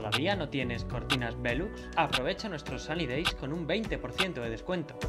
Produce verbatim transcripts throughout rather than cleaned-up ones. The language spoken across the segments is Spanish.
¿Todavía no tienes cortinas Velux? Aprovecha nuestros Sunny Days con un veinte por ciento de descuento.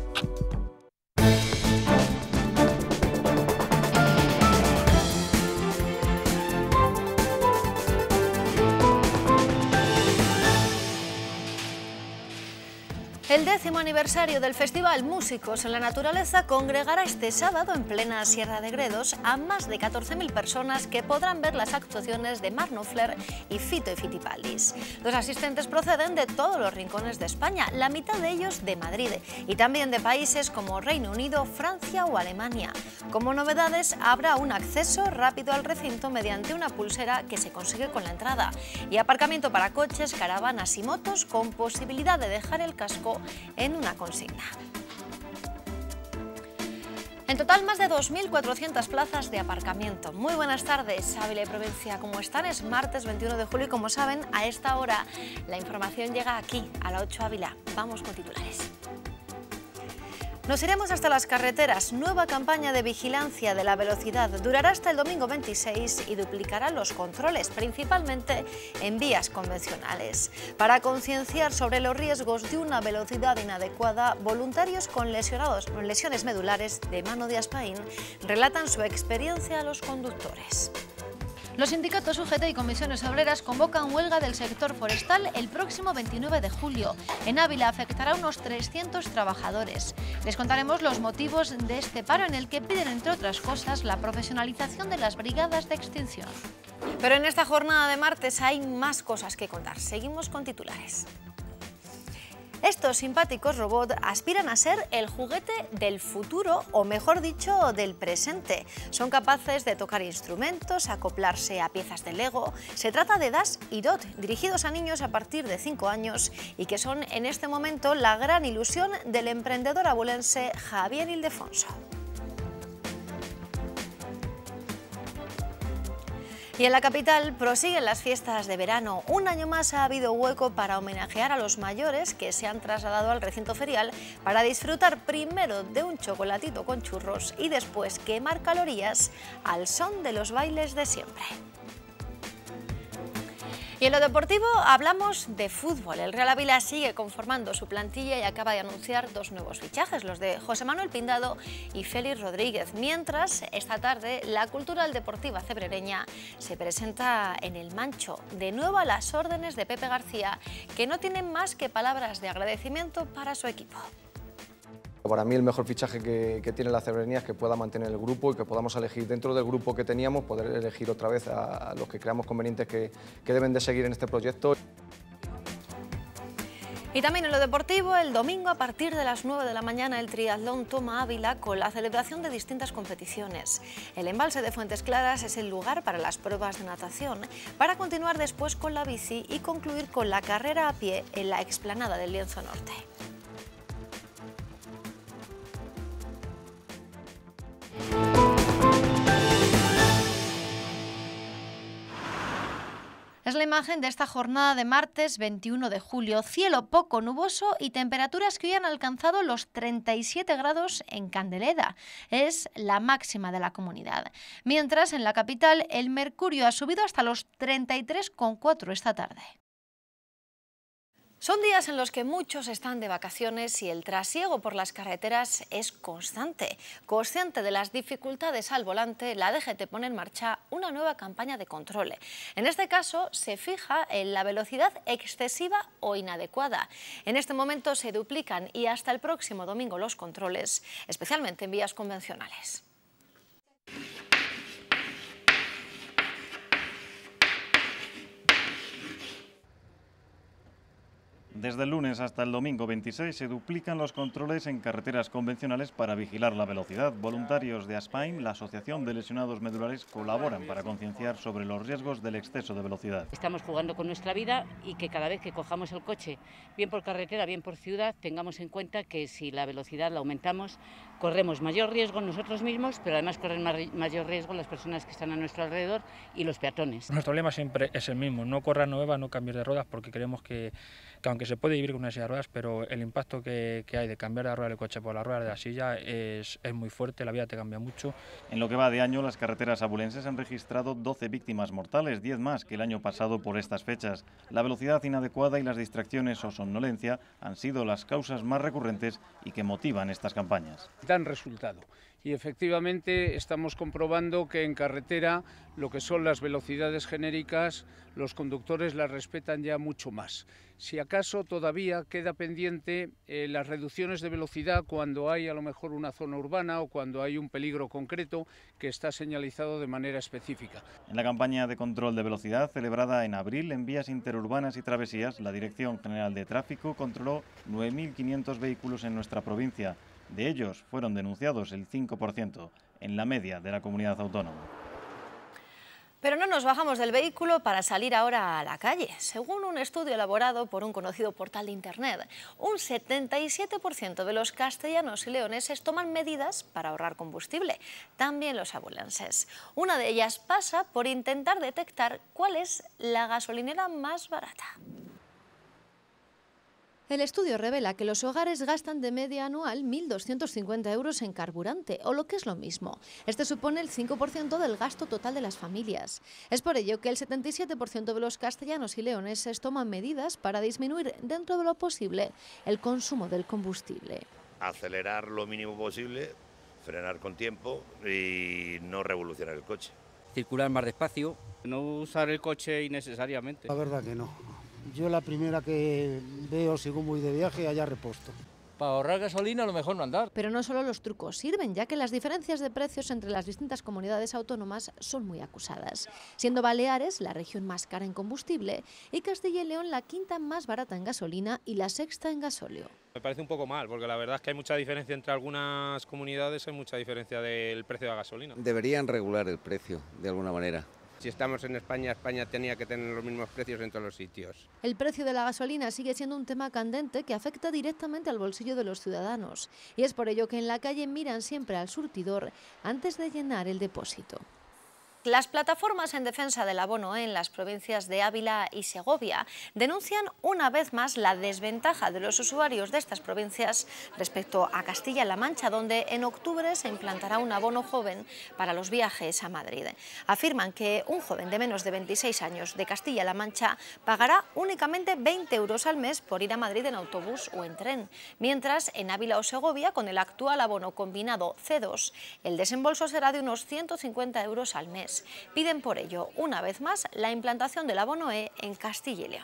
El décimo aniversario del Festival Músicos en la Naturaleza congregará este sábado en plena Sierra de Gredos a más de catorce mil personas que podrán ver las actuaciones de Mark Knopfler y Fito y Fitipaldis. Los asistentes proceden de todos los rincones de España, la mitad de ellos de Madrid, y también de países como Reino Unido, Francia o Alemania. Como novedades, habrá un acceso rápido al recinto mediante una pulsera que se consigue con la entrada y aparcamiento para coches, caravanas y motos con posibilidad de dejar el casco en una consigna. En total, más de dos mil cuatrocientas plazas de aparcamiento. Muy buenas tardes, Ávila y Provincia. ¿Cómo están? Es martes veintiuno de julio y, como saben, a esta hora la información llega aquí, a la ocho Ávila. Vamos con titulares. Nos iremos hasta las carreteras. Nueva campaña de vigilancia de la velocidad. Durará hasta el domingo veintiséis y duplicará los controles, principalmente en vías convencionales. Para concienciar sobre los riesgos de una velocidad inadecuada, voluntarios con lesionados, lesiones medulares de mano de Aspain relatan su experiencia a los conductores. Los sindicatos U G T y comisiones obreras convocan huelga del sector forestal el próximo veintinueve de julio. En Ávila afectará a unos trescientos trabajadores. Les contaremos los motivos de este paro, en el que piden, entre otras cosas, la profesionalización de las brigadas de extinción. Pero en esta jornada de martes hay más cosas que contar. Seguimos con titulares. Estos simpáticos robots aspiran a ser el juguete del futuro, o mejor dicho, del presente. Son capaces de tocar instrumentos, acoplarse a piezas de Lego. Se trata de Dash y Dot, dirigidos a niños a partir de cinco años y que son en este momento la gran ilusión del emprendedor abulense Javier Ildefonso. Y en la capital prosiguen las fiestas de verano. Un año más ha habido hueco para homenajear a los mayores que se han trasladado al recinto ferial para disfrutar primero de un chocolatito con churros y después quemar calorías al son de los bailes de siempre. Y en lo deportivo hablamos de fútbol. El Real Ávila sigue conformando su plantilla y acaba de anunciar dos nuevos fichajes, los de José Manuel Pindado y Félix Rodríguez. Mientras, esta tarde, la Cultural Deportiva Cebrereña se presenta en el Mancho, de nuevo a las órdenes de Pepe García, que no tiene más que palabras de agradecimiento para su equipo. Para mí el mejor fichaje que, que tiene la Cebrereña es que pueda mantener el grupo y que podamos elegir dentro del grupo que teníamos, poder elegir otra vez a, a los que creamos convenientes que, que deben de seguir en este proyecto. Y también en lo deportivo, el domingo a partir de las nueve de la mañana el triatlón toma Ávila con la celebración de distintas competiciones. El embalse de Fuentes Claras es el lugar para las pruebas de natación, para continuar después con la bici y concluir con la carrera a pie en la explanada del Lienzo Norte. Es la imagen de esta jornada de martes veintiuno de julio. Cielo poco nuboso y temperaturas que hoy han alcanzado los treinta y siete grados en Candeleda. Es la máxima de la comunidad. Mientras, en la capital, el mercurio ha subido hasta los treinta y tres coma cuatro esta tarde. Son días en los que muchos están de vacaciones y el trasiego por las carreteras es constante. Consciente de las dificultades al volante, la D G T pone en marcha una nueva campaña de control. En este caso, se fija en la velocidad excesiva o inadecuada. En este momento se duplican y hasta el próximo domingo los controles, especialmente en vías convencionales. Desde el lunes hasta el domingo veintiséis se duplican los controles en carreteras convencionales para vigilar la velocidad. Voluntarios de Aspain, la Asociación de Lesionados Medulares, colaboran para concienciar sobre los riesgos del exceso de velocidad. Estamos jugando con nuestra vida y que cada vez que cojamos el coche, bien por carretera, bien por ciudad, tengamos en cuenta que si la velocidad la aumentamos, corremos mayor riesgo nosotros mismos, pero además corren mayor riesgo las personas que están a nuestro alrededor y los peatones. Nuestro lema siempre es el mismo: no corras nueva, no cambies de ruedas, porque creemos que, que aunque se puede vivir con una silla de ruedas, pero el impacto que, que hay de cambiar la rueda del coche por la rueda de la silla es, es muy fuerte, la vida te cambia mucho. En lo que va de año, las carreteras abulenses han registrado doce víctimas mortales, diez más que el año pasado por estas fechas. La velocidad inadecuada y las distracciones o somnolencia han sido las causas más recurrentes y que motivan estas campañas. Dan resultado. Y efectivamente estamos comprobando que en carretera lo que son las velocidades genéricas, los conductores las respetan ya mucho más. Si acaso todavía queda pendiente eh, las reducciones de velocidad cuando hay a lo mejor una zona urbana o cuando hay un peligro concreto que está señalizado de manera específica. En la campaña de control de velocidad celebrada en abril en vías interurbanas y travesías, la Dirección General de Tráfico controló nueve mil quinientos vehículos en nuestra provincia. De ellos fueron denunciados el cinco por ciento, en la media de la comunidad autónoma. Pero no nos bajamos del vehículo para salir ahora a la calle. Según un estudio elaborado por un conocido portal de internet, un setenta y siete por ciento de los castellanos y leoneses toman medidas para ahorrar combustible, también los abulenses. Una de ellas pasa por intentar detectar cuál es la gasolinera más barata. El estudio revela que los hogares gastan de media anual mil doscientos cincuenta euros en carburante, o lo que es lo mismo. Este supone el cinco por ciento del gasto total de las familias. Es por ello que el setenta y siete por ciento de los castellanos y leoneses toman medidas para disminuir dentro de lo posible el consumo del combustible. Acelerar lo mínimo posible, frenar con tiempo y no revolucionar el coche. Circular más despacio. No usar el coche innecesariamente. La verdad que no. Yo la primera que veo, si voy de viaje, allá reposto. Para ahorrar gasolina, a lo mejor no andar. Pero no solo los trucos sirven, ya que las diferencias de precios entre las distintas comunidades autónomas son muy acusadas, siendo Baleares la región más cara en combustible y Castilla y León la quinta más barata en gasolina y la sexta en gasóleo. Me parece un poco mal, porque la verdad es que hay mucha diferencia entre algunas comunidades, hay mucha diferencia del precio de la gasolina. Deberían regular el precio, de alguna manera. Si estamos en España, España tenía que tener los mismos precios en todos los sitios. El precio de la gasolina sigue siendo un tema candente que afecta directamente al bolsillo de los ciudadanos. Y es por ello que en la calle miran siempre al surtidor antes de llenar el depósito. Las plataformas en defensa del abono en las provincias de Ávila y Segovia denuncian una vez más la desventaja de los usuarios de estas provincias respecto a Castilla-La Mancha, donde en octubre se implantará un abono joven para los viajes a Madrid. Afirman que un joven de menos de veintiséis años de Castilla-La Mancha pagará únicamente veinte euros al mes por ir a Madrid en autobús o en tren, mientras en Ávila o Segovia, con el actual abono combinado C dos, el desembolso será de unos ciento cincuenta euros al mes. Piden por ello, una vez más, la implantación del abono E en Castilla y León.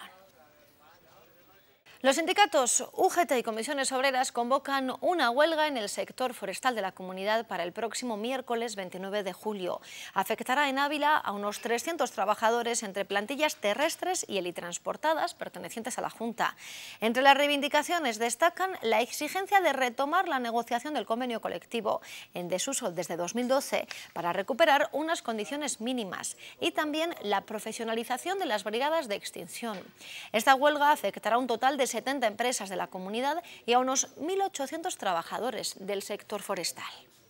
Los sindicatos U G T y comisiones obreras convocan una huelga en el sector forestal de la comunidad para el próximo miércoles veintinueve de julio. Afectará en Ávila a unos trescientos trabajadores entre plantillas terrestres y helitransportadas pertenecientes a la Junta. Entre las reivindicaciones destacan la exigencia de retomar la negociación del convenio colectivo en desuso desde dos mil doce para recuperar unas condiciones mínimas y también la profesionalización de las brigadas de extinción. Esta huelga afectará a un total de setenta empresas de la comunidad y a unos mil ochocientos trabajadores del sector forestal.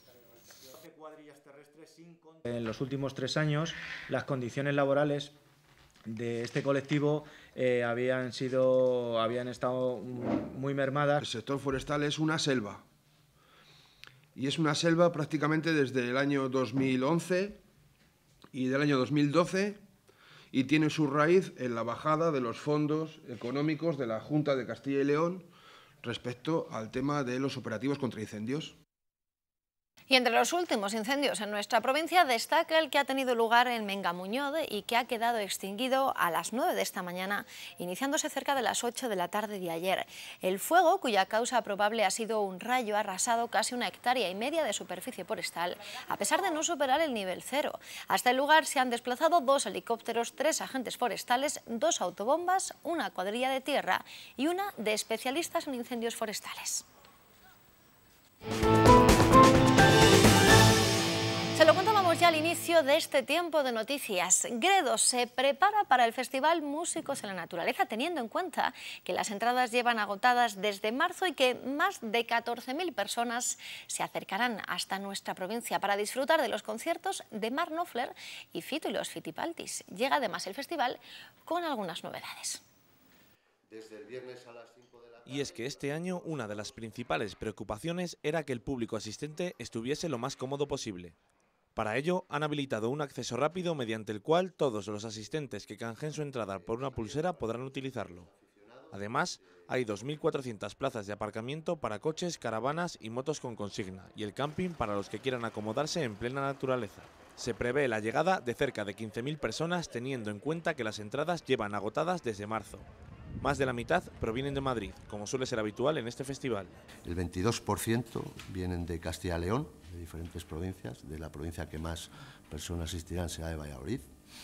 En los últimos tres años, las condiciones laborales de este colectivo eh, habían sido, habían estado muy mermadas. El sector forestal es una selva y es una selva prácticamente desde el año dos mil once y del año dos mil doce. Y tiene su raíz en la bajada de los fondos económicos de la Junta de Castilla y León respecto al tema de los operativos contra incendios. Y entre los últimos incendios en nuestra provincia destaca el que ha tenido lugar en Mengamuñoz y que ha quedado extinguido a las nueve de esta mañana, iniciándose cerca de las ocho de la tarde de ayer. El fuego, cuya causa probable ha sido un rayo, ha arrasado casi una hectárea y media de superficie forestal, a pesar de no superar el nivel cero. Hasta el lugar se han desplazado dos helicópteros, tres agentes forestales, dos autobombas, una cuadrilla de tierra y una de especialistas en incendios forestales. Se lo contábamos ya al inicio de este tiempo de noticias. Gredos se prepara para el Festival Músicos en la Naturaleza, teniendo en cuenta que las entradas llevan agotadas desde marzo y que más de catorce mil personas se acercarán hasta nuestra provincia para disfrutar de los conciertos de Mark Knopfler y Fito y los Fitipaldis. Llega además el festival con algunas novedades. desde el viernes a las cinco de la tarde. Y es que este año una de las principales preocupaciones era que el público asistente estuviese lo más cómodo posible. Para ello, han habilitado un acceso rápido mediante el cual todos los asistentes que canjeen su entrada por una pulsera podrán utilizarlo. Además, hay dos mil cuatrocientas plazas de aparcamiento para coches, caravanas y motos con consigna, y el camping para los que quieran acomodarse en plena naturaleza. Se prevé la llegada de cerca de quince mil personas, teniendo en cuenta que las entradas llevan agotadas desde marzo. Más de la mitad provienen de Madrid, como suele ser habitual en este festival. El veintidós por ciento vienen de Castilla y León, de diferentes provincias. De la provincia que más personas asistirán será de Valladolid.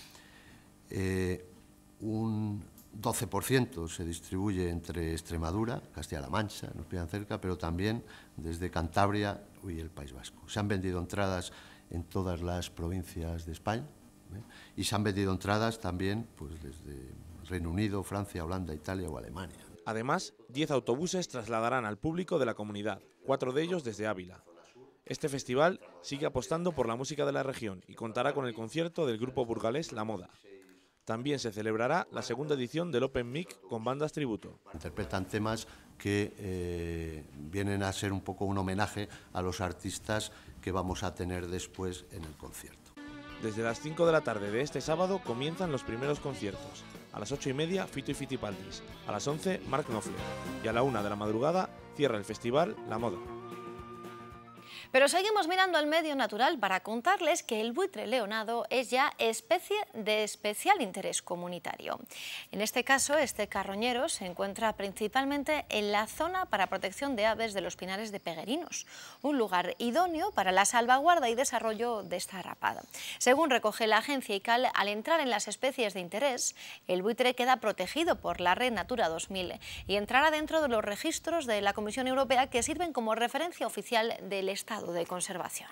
Eh, un doce por ciento se distribuye entre Extremadura, Castilla-La Mancha, nos pillan cerca, pero también desde Cantabria y el País Vasco. Se han vendido entradas en todas las provincias de España, ¿eh? Y se han vendido entradas también pues, desde Reino Unido, Francia, Holanda, Italia o Alemania. Además, diez autobuses trasladarán al público de la comunidad, cuatro de ellos desde Ávila. Este festival sigue apostando por la música de la región y contará con el concierto del grupo burgalés La Moda. También se celebrará la segunda edición del Open Mic con bandas tributo. Interpretan temas que eh, vienen a ser un poco un homenaje a los artistas que vamos a tener después en el concierto. Desde las cinco de la tarde de este sábado comienzan los primeros conciertos. A las ocho y media, Fito y Fitipaldis. A las once, Mark Knopfler. Y a la una de la madrugada, cierra el festival La Moda. Pero seguimos mirando al medio natural para contarles que el buitre leonado es ya especie de especial interés comunitario. En este caso, este carroñero se encuentra principalmente en la zona para protección de aves de los Pinares de Peguerinos, un lugar idóneo para la salvaguarda y desarrollo de esta rapada. Según recoge la agencia I C A L, al entrar en las especies de interés, el buitre queda protegido por la Red Natura dos mil y entrará dentro de los registros de la Comisión Europea que sirven como referencia oficial del Estado de conservación.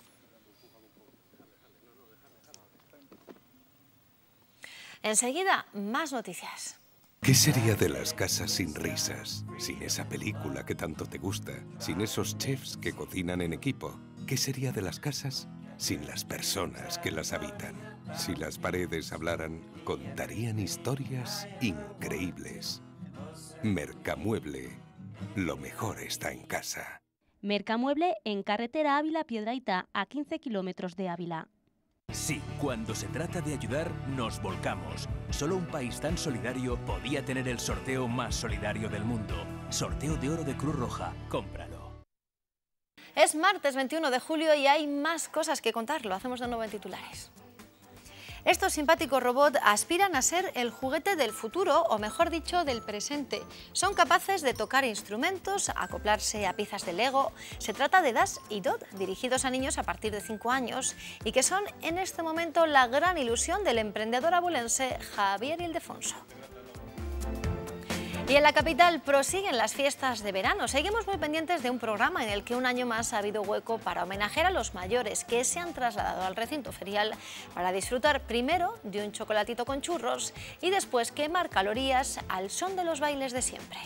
Enseguida, más noticias. ¿Qué sería de las casas sin risas? Sin esa película que tanto te gusta, sin esos chefs que cocinan en equipo. ¿Qué sería de las casas sin las personas que las habitan? Si las paredes hablaran, contarían historias increíbles. Mercamueble. Lo mejor está en casa. Mercamueble en carretera Ávila-Piedrahita, a quince kilómetros de Ávila. Sí, cuando se trata de ayudar, nos volcamos. Solo un país tan solidario podía tener el sorteo más solidario del mundo. Sorteo de oro de Cruz Roja. Cómpralo. Es martes veintiuno de julio y hay más cosas que contar. Lo hacemos de nuevo en titulares. Estos simpáticos robots aspiran a ser el juguete del futuro, o mejor dicho, del presente. Son capaces de tocar instrumentos, acoplarse a piezas de Lego. Se trata de Dash y Dot, dirigidos a niños a partir de cinco años, y que son en este momento la gran ilusión del emprendedor abulense Javier Ildefonso. Y en la capital prosiguen las fiestas de verano. Seguimos muy pendientes de un programa en el que un año más ha habido hueco para homenajear a los mayores que se han trasladado al recinto ferial para disfrutar primero de un chocolatito con churros y después quemar calorías al son de los bailes de siempre.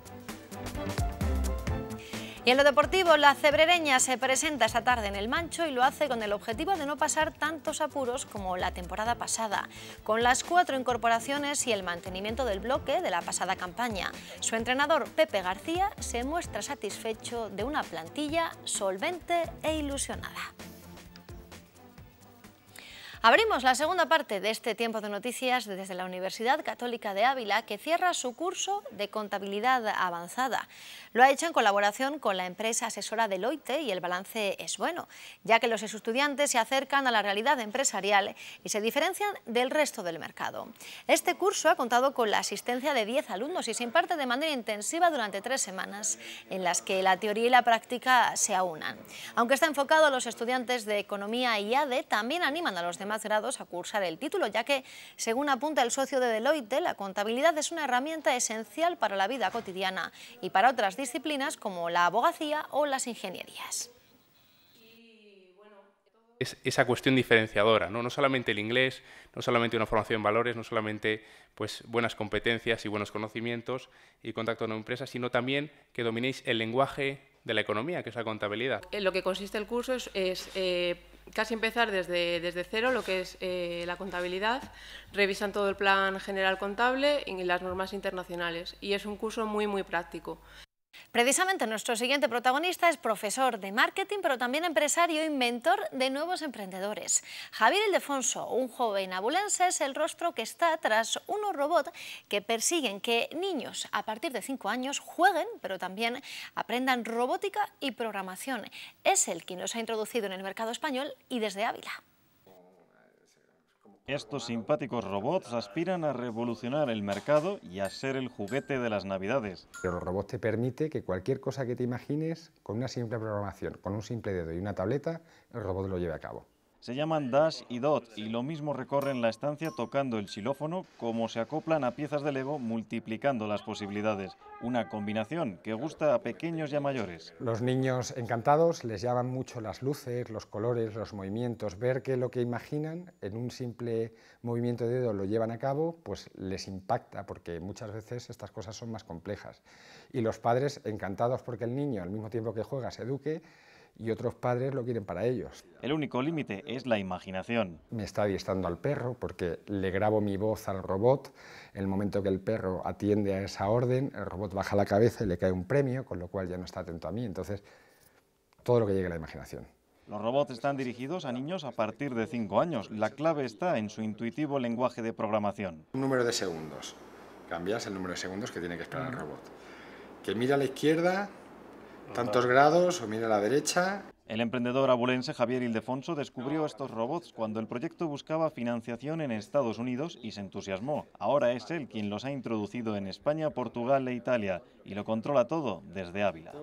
Y en lo deportivo, la cebrereña se presenta esta tarde en El Mancho y lo hace con el objetivo de no pasar tantos apuros como la temporada pasada, con las cuatro incorporaciones y el mantenimiento del bloque de la pasada campaña. Su entrenador, Pepe García, se muestra satisfecho de una plantilla solvente e ilusionada. Abrimos la segunda parte de este tiempo de noticias desde la Universidad Católica de Ávila, que cierra su curso de contabilidad avanzada. Lo ha hecho en colaboración con la empresa asesora Deloitte y el balance es bueno, ya que los estudiantes se acercan a la realidad empresarial y se diferencian del resto del mercado. Este curso ha contado con la asistencia de diez alumnos y se imparte de manera intensiva durante tres semanas, en las que la teoría y la práctica se aunan. Aunque está enfocado a los estudiantes de Economía y A D E, también animan a los demás grados a cursar el título, ya que, según apunta el socio de Deloitte, la contabilidad es una herramienta esencial para la vida cotidiana y para otras disciplinas como la abogacía o las ingenierías. Es esa cuestión diferenciadora, ¿no? No solamente el inglés, no solamente una formación en valores, no solamente pues, buenas competencias y buenos conocimientos y contacto con empresas, sino también que dominéis el lenguaje de la economía, que es la contabilidad. En lo que consiste el curso es, es eh, casi empezar desde, desde cero, lo que es eh, la contabilidad, revisan todo el plan general contable y las normas internacionales, y es un curso muy, muy práctico. Precisamente nuestro siguiente protagonista es profesor de marketing, pero también empresario y mentor de nuevos emprendedores. Javier Ildefonso, un joven abulense, es el rostro que está tras unos robots que persiguen que niños a partir de cinco años jueguen, pero también aprendan robótica y programación. Es él quien los ha introducido en el mercado español y desde Ávila. Estos simpáticos robots aspiran a revolucionar el mercado y a ser el juguete de las Navidades. Pero los robots te permite que cualquier cosa que te imagines, con una simple programación, con un simple dedo y una tableta, el robot lo lleve a cabo. Se llaman Dash y Dot y lo mismo recorren la estancia tocando el xilófono como se acoplan a piezas de Lego multiplicando las posibilidades. Una combinación que gusta a pequeños y a mayores. Los niños encantados les llaman mucho las luces, los colores, los movimientos. Ver que lo que imaginan en un simple movimiento de dedo lo llevan a cabo, pues les impacta porque muchas veces estas cosas son más complejas. Y los padres encantados porque el niño al mismo tiempo que juega se eduque, y otros padres lo quieren para ellos. El único límite es la imaginación. Me está adiestrando al perro porque le grabo mi voz al robot. En el momento que el perro atiende a esa orden, el robot baja la cabeza y le cae un premio, con lo cual ya no está atento a mí. Entonces, todo lo que llegue a la imaginación. Los robots están dirigidos a niños a partir de cinco años. La clave está en su intuitivo lenguaje de programación. Un número de segundos. Cambias el número de segundos que tiene que esperar el robot. Que mira a la izquierda tantos grados o mira a la derecha. El emprendedor abulense Javier Ildefonso descubrió estos robots cuando el proyecto buscaba financiación en Estados Unidos y se entusiasmó. Ahora es él quien los ha introducido en España, Portugal e Italia y lo controla todo desde Ávila.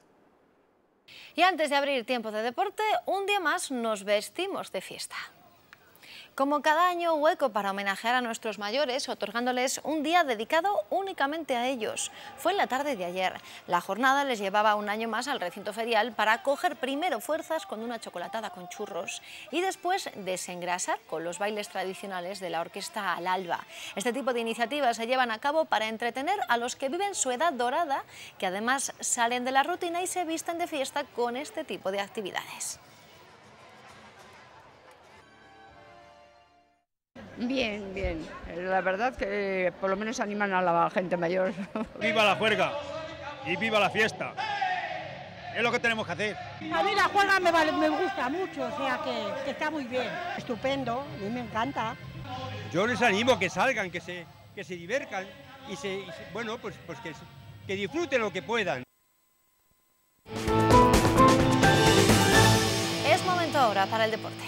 Y antes de abrir tiempo de deporte, un día más nos vestimos de fiesta. Como cada año, hueco para homenajear a nuestros mayores, otorgándoles un día dedicado únicamente a ellos. Fue en la tarde de ayer. La jornada les llevaba un año más al recinto ferial para coger primero fuerzas con una chocolatada con churros y después desengrasar con los bailes tradicionales de la orquesta Al Alba. Este tipo de iniciativas se llevan a cabo para entretener a los que viven su edad dorada, que además salen de la rutina y se visten de fiesta con este tipo de actividades. Bien, bien. La verdad que por lo menos animan a la gente mayor. ¡Viva la juerga! ¡Y viva la fiesta! Es lo que tenemos que hacer. A mí la juerga me, vale, me gusta mucho, o sea que, que está muy bien. Estupendo, a mí me encanta. Yo les animo a que salgan, que se, que se diviertan y se, y se bueno, pues, pues que, que disfruten lo que puedan. Es momento ahora para el deporte.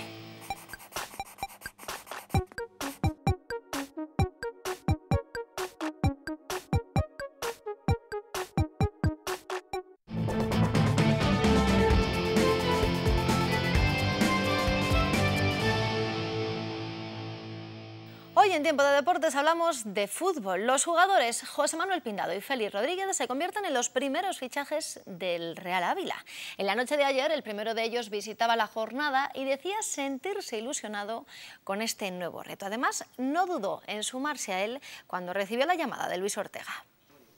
Hoy en Tiempo de Deportes hablamos de fútbol. Los jugadores José Manuel Pindado y Félix Rodríguez se convierten en los primeros fichajes del Real Ávila. En la noche de ayer, el primero de ellos visitaba la jornada y decía sentirse ilusionado con este nuevo reto. Además, no dudó en sumarse a él cuando recibió la llamada de Luis Ortega.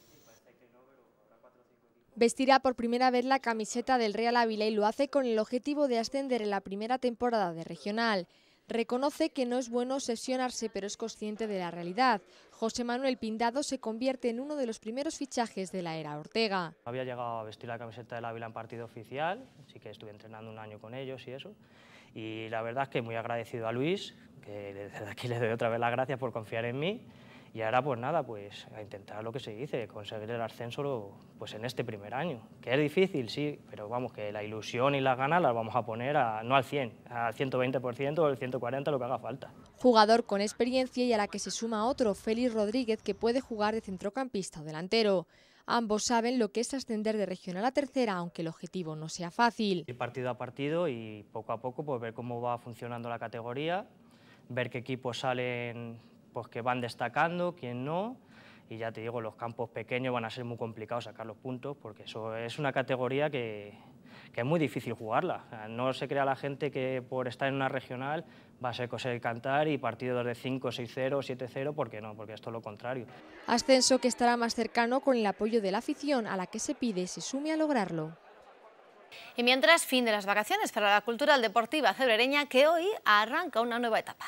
Vestirá por primera vez la camiseta del Real Ávila y lo hace con el objetivo de ascender en la primera temporada de regional. Reconoce que no es bueno obsesionarse, pero es consciente de la realidad. José Manuel Pindado se convierte en uno de los primeros fichajes de la era Ortega. Había llegado a vestir la camiseta del Ávila en partido oficial, así que estuve entrenando un año con ellos y eso. Y la verdad es que muy agradecido a Luis, que desde aquí le doy otra vez las gracias por confiar en mí. Y ahora pues nada, pues a intentar lo que se dice, conseguir el ascenso pues en este primer año. Que es difícil, sí, pero vamos, que la ilusión y las ganas las vamos a poner a, no al cien, al ciento veinte por ciento o al ciento cuarenta por ciento, lo que haga falta. Jugador con experiencia y a la que se suma otro, Félix Rodríguez, que puede jugar de centrocampista o delantero. Ambos saben lo que es ascender de regional a tercera, aunque el objetivo no sea fácil. Ir partido a partido y poco a poco pues ver cómo va funcionando la categoría, ver qué equipos salen, pues que van destacando, quién no, y ya te digo, los campos pequeños van a ser muy complicados sacar los puntos, porque eso es una categoría que, que es muy difícil jugarla. O sea, no se crea la gente que por estar en una regional va a ser coser y cantar y partidos de cinco, seis cero, siete cero, porque no, porque esto es lo contrario. Ascenso que estará más cercano con el apoyo de la afición, a la que se pide se sume a lograrlo. Y mientras, fin de las vacaciones para la Cultural Deportiva Cebrereña, que hoy arranca una nueva etapa.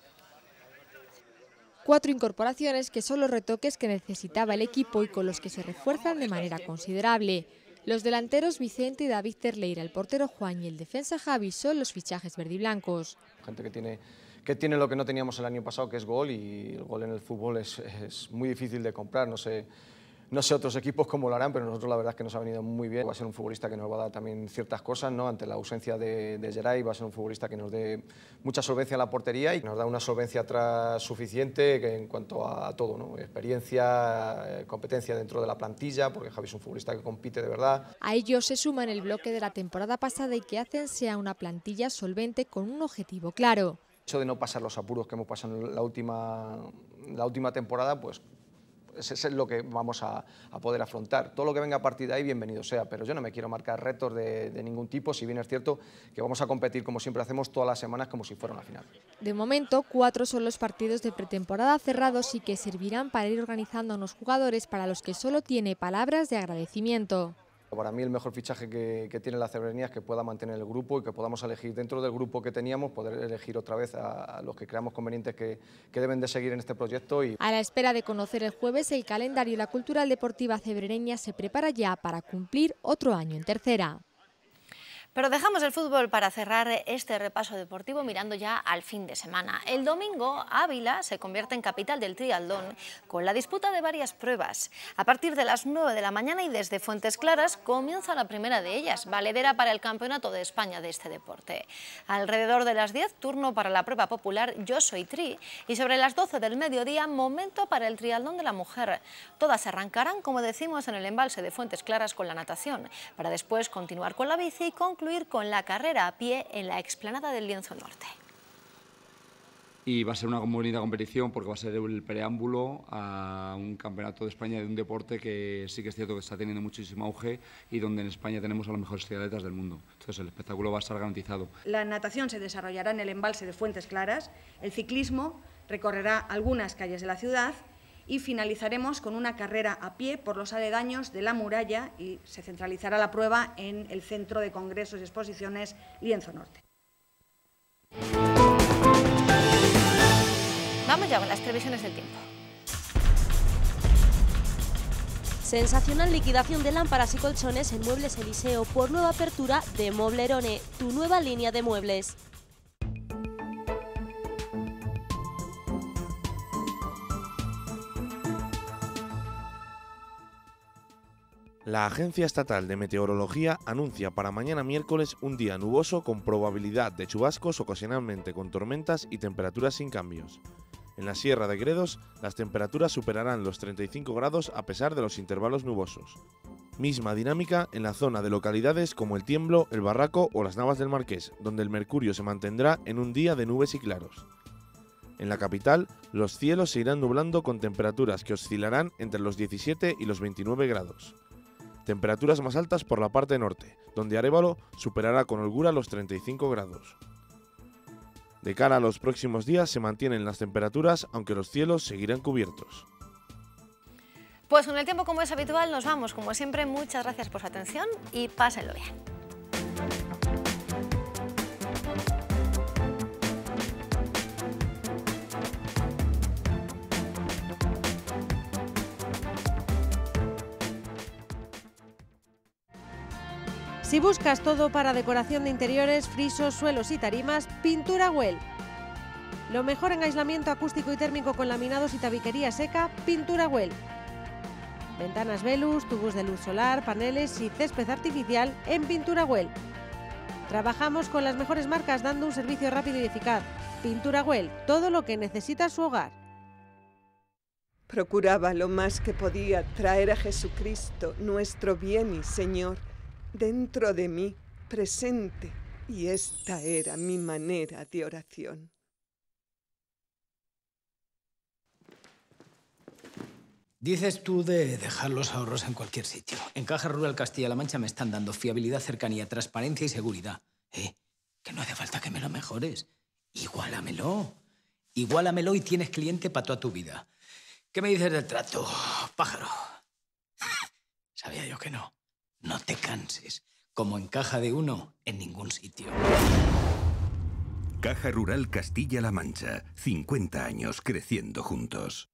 Cuatro incorporaciones que son los retoques que necesitaba el equipo y con los que se refuerzan de manera considerable. Los delanteros Vicente y David Terleira, el portero Juan y el defensa Javi son los fichajes verdiblancos. Gente que tiene, que tiene lo que no teníamos el año pasado, que es gol, y el gol en el fútbol es, es muy difícil de comprar. No sé, no sé otros equipos cómo lo harán, pero nosotros la verdad es que nos ha venido muy bien. Va a ser un futbolista que nos va a dar también ciertas cosas, ¿no? Ante la ausencia de, de Geray, va a ser un futbolista que nos dé mucha solvencia en la portería y nos da una solvencia atrás suficiente que en cuanto a todo, ¿no? Experiencia, eh, competencia dentro de la plantilla, porque Javi es un futbolista que compite de verdad. A ellos se suman el bloque de la temporada pasada y que hacen sea una plantilla solvente con un objetivo claro. El hecho de no pasar los apuros que hemos pasado en la última, la última temporada, pues ese es lo que vamos a, a poder afrontar. Todo lo que venga a partir de ahí, bienvenido sea, pero yo no me quiero marcar retos de, de ningún tipo, si bien es cierto que vamos a competir como siempre hacemos todas las semanas como si fuera una final. De momento, cuatro son los partidos de pretemporada cerrados y que servirán para ir organizando a unos jugadores para los que solo tiene palabras de agradecimiento. Para mí el mejor fichaje que, que tiene la Cebrereña es que pueda mantener el grupo y que podamos elegir dentro del grupo que teníamos, poder elegir otra vez a, a los que creamos convenientes que, que deben de seguir en este proyecto. Y... A la espera de conocer el jueves el calendario, la Cultural Deportiva Cebrereña se prepara ya para cumplir otro año en tercera. Pero dejamos el fútbol para cerrar este repaso deportivo mirando ya al fin de semana. El domingo, Ávila se convierte en capital del triatlón con la disputa de varias pruebas. A partir de las nueve de la mañana y desde Fuentes Claras comienza la primera de ellas, valedera para el Campeonato de España de este deporte. Alrededor de las diez, turno para la prueba popular Yo Soy Tri, y sobre las doce del mediodía, momento para el triatlón de la mujer. Todas arrancarán, como decimos, en el embalse de Fuentes Claras con la natación, para después continuar con la bici y concluir con la carrera a pie en la explanada del Lienzo Norte. Y va a ser una bonita competición porque va a ser el preámbulo a un campeonato de España de un deporte que sí que es cierto que está teniendo muchísimo auge y donde en España tenemos a los mejores triatletas del mundo. Entonces el espectáculo va a estar garantizado. La natación se desarrollará en el embalse de Fuentes Claras, el ciclismo recorrerá algunas calles de la ciudad y finalizaremos con una carrera a pie por los aledaños de la muralla y se centralizará la prueba en el Centro de Congresos y Exposiciones Lienzo Norte. Vamos ya con las previsiones del tiempo. Sensacional liquidación de lámparas y colchones en Muebles Eliseo por nueva apertura de Moblerone, tu nueva línea de muebles. La Agencia Estatal de Meteorología anuncia para mañana miércoles un día nuboso con probabilidad de chubascos ocasionalmente con tormentas y temperaturas sin cambios. En la Sierra de Gredos, las temperaturas superarán los treinta y cinco grados a pesar de los intervalos nubosos. Misma dinámica en la zona de localidades como El Tiemblo, El Barraco o las Navas del Marqués, donde el mercurio se mantendrá en un día de nubes y claros. En la capital, los cielos se irán nublando con temperaturas que oscilarán entre los diecisiete y los veintinueve grados. Temperaturas más altas por la parte norte, donde Arévalo superará con holgura los treinta y cinco grados. De cara a los próximos días se mantienen las temperaturas, aunque los cielos seguirán cubiertos. Pues con el tiempo, como es habitual, nos vamos. Como siempre, muchas gracias por su atención y pásenlo bien. Si buscas todo para decoración de interiores, frisos, suelos y tarimas, Pintura Güell. Lo mejor en aislamiento acústico y térmico con laminados y tabiquería seca, Pintura Güell. Ventanas Velux, tubos de luz solar, paneles y césped artificial en Pintura Güell. Trabajamos con las mejores marcas dando un servicio rápido y eficaz. Pintura Güell, todo lo que necesita su hogar. Procuraba lo más que podía traer a Jesucristo, nuestro bien y Señor, dentro de mí, presente, y esta era mi manera de oración. Dices tú de dejar los ahorros en cualquier sitio. En Caja Rural Castilla-La Mancha me están dando fiabilidad, cercanía, transparencia y seguridad. Eh, que no hace falta que me lo mejores. Igualamelo. Igualamelo y tienes cliente para toda tu vida. ¿Qué me dices del trato, pájaro? Sabía yo que no. No te canses. Como en Caja de Uno, en ningún sitio. Caja Rural Castilla-La Mancha. cincuenta años creciendo juntos.